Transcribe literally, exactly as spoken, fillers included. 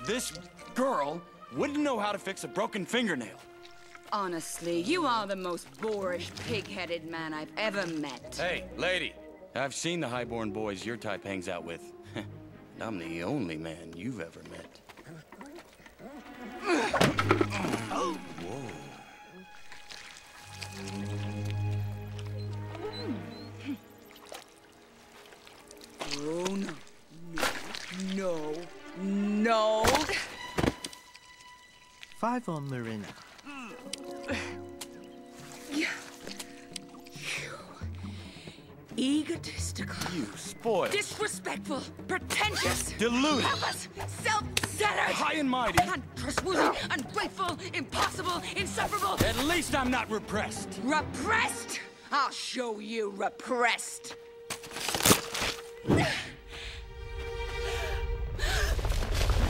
this girl wouldn't know how to fix a broken fingernail. Honestly, you are the most boorish, pig-headed man I've ever met. Hey, lady. I've seen the highborn boys your type hangs out with. I'm the only man you've ever met. Oh, whoa. Oh, no. No. No. No. Five on Marina. You. You. Egotistical. You spoiled. Disrespectful. Pretentious. Deluded. Pompous. Self-centered. High and mighty. Untrustworthy. Ungrateful. Impossible. Insufferable. At least I'm not repressed. Repressed? I'll show you repressed.